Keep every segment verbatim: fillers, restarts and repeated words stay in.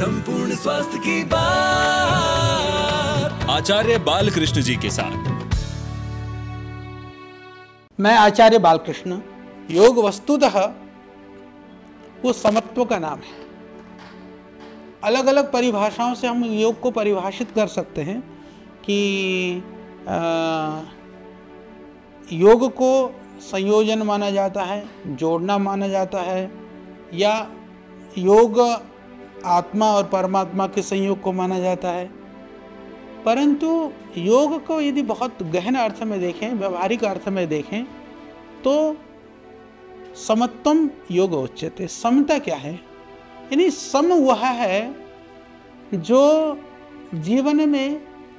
संपूर्ण स्वास्थ्य की बात आचार्य बालकृष्ण जी के साथ। मैं आचार्य बालकृष्ण। योग वस्तुतः वो समत्व का नाम है। अलग अलग परिभाषाओं से हम योग को परिभाषित कर सकते हैं कि आ, योग को संयोजन माना जाता है, जोड़ना माना जाता है, या योग आत्मा और परमात्मा के संयोग को माना जाता है। परंतु योग को यदि बहुत गहन अर्थ में देखें, व्यवहारिक अर्थ में देखें, तो समत्वम योग उच्यते। समता क्या है? यानी सम वह है जो जीवन में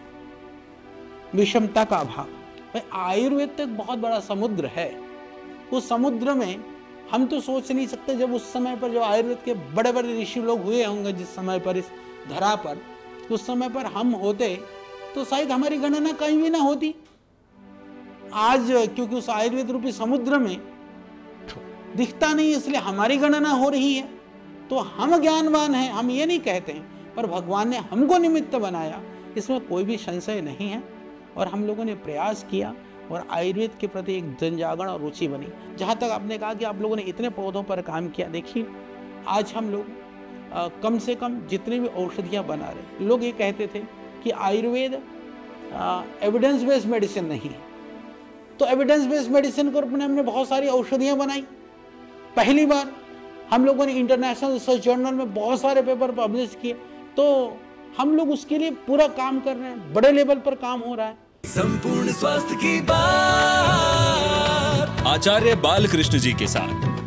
विषमता का अभाव। भाई आयुर्वेद तो एक बहुत बड़ा समुद्र है। उस समुद्र में हम तो सोच नहीं सकते, जब उस समय पर जो आयुर्वेद के बड़े बड़े ऋषि लोग हुए होंगे जिस समय पर इस धरा पर, उस समय पर हम होते तो शायद हमारी गणना कहीं भी ना होती। आज क्योंकि उस आयुर्वेद रूपी समुद्र में दिखता नहीं, इसलिए हमारी गणना हो रही है। तो हम ज्ञानवान हैं, हम ये नहीं कहते हैं, पर भगवान ने हमको निमित्त बनाया, इसमें कोई भी संशय नहीं है। और हम लोगों ने प्रयास किया और आयुर्वेद के प्रति एक जनजागरण और रुचि बनी। जहाँ तक आपने कहा कि आप लोगों ने इतने पौधों पर काम किया, देखिए आज हम लोग आ, कम से कम जितनी भी औषधियाँ बना रहे, लोग ये कहते थे कि आयुर्वेद एविडेंस बेस्ड मेडिसिन नहीं है। तो एविडेंस बेस्ड मेडिसिन को अपने हमने बहुत सारी औषधियाँ बनाई। पहली बार हम लोगों ने इंटरनेशनल रिसर्च जर्नल में बहुत सारे पेपर पब्लिश किए। तो हम लोग उसके लिए पूरा काम कर रहे हैं, बड़े लेवल पर काम हो रहा है। संपूर्ण स्वास्थ्य की बात आचार्य बालकृष्ण जी के साथ।